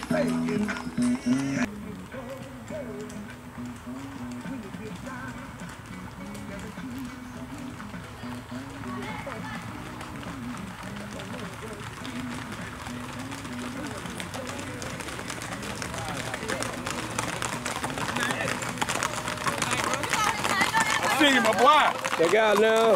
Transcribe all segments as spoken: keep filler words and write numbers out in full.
See you, my boy. Check out now.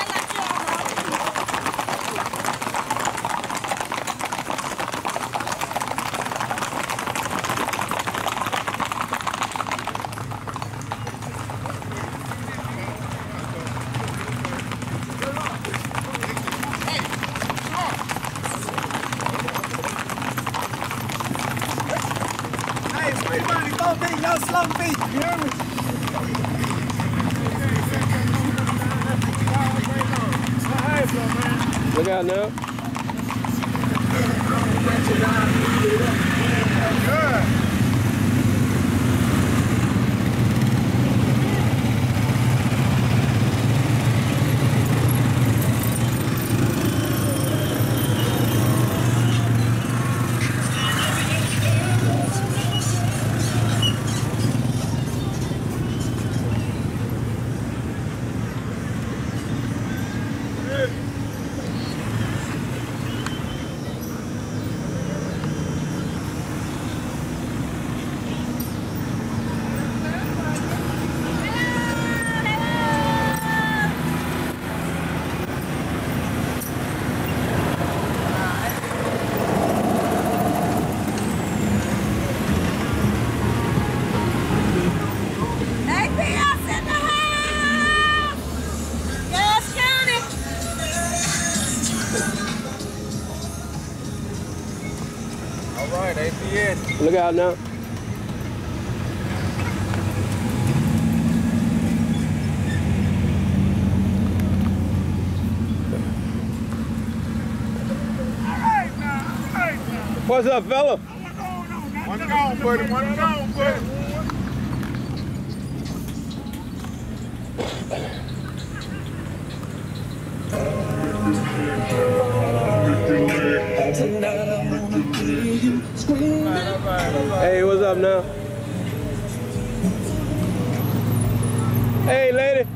Hey, free money, go big, no slow feet. You hear me? Look out now. Good. All right, A P S. Look out now. What's up, fella? One gone, buddy. One gone, buddy. Hey, what's up now? Hey, lady.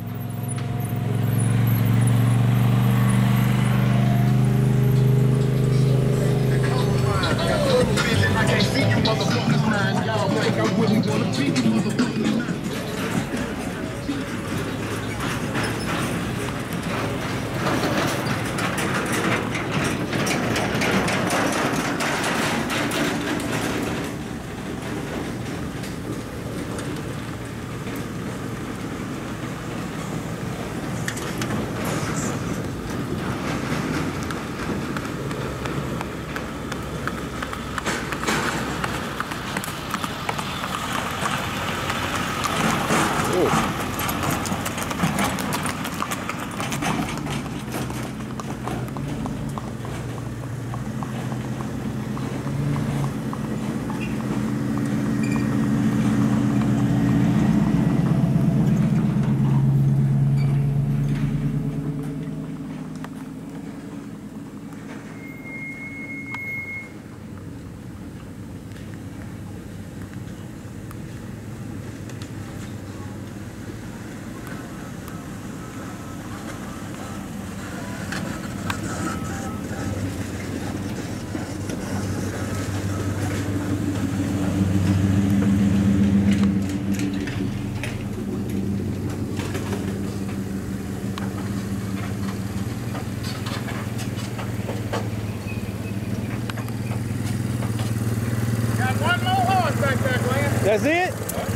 That's it?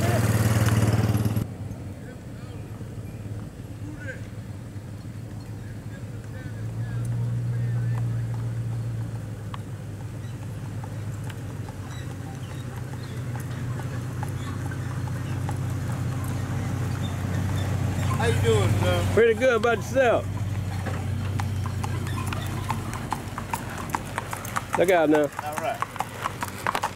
How you doing, sir? Pretty good about yourself. Look out now.